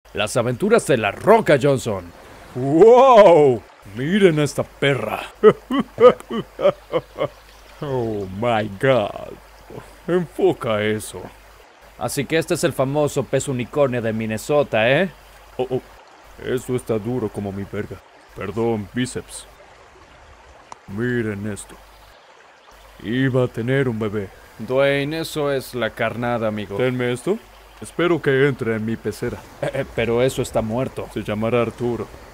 Las aventuras de La Roca Johnson. ¡Wow! Miren a esta perra. Oh my God. Enfoca eso. Así que este es el famoso pez unicornio de Minnesota, ¿eh? Oh. Eso está duro como mi verga. Perdón, bíceps. Miren esto. Iba a tener un bebé. Dwayne, eso es la carnada, amigo. Denme esto. Espero que entre en mi pecera. Pero eso está muerto. Se llamará Arturo.